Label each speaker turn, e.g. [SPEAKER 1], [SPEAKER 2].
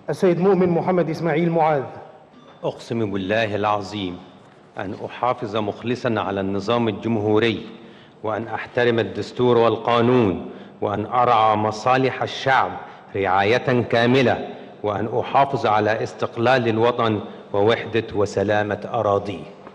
[SPEAKER 1] السيد مؤمن محمد إسماعيل معاذ.
[SPEAKER 2] أقسم بالله العظيم أن أحافظ مخلصا على النظام الجمهوري، وأن أحترم الدستور والقانون، وأن أرعى مصالح الشعب رعاية كاملة، وأن أحافظ على استقلال الوطن ووحدة وسلامة أراضيه.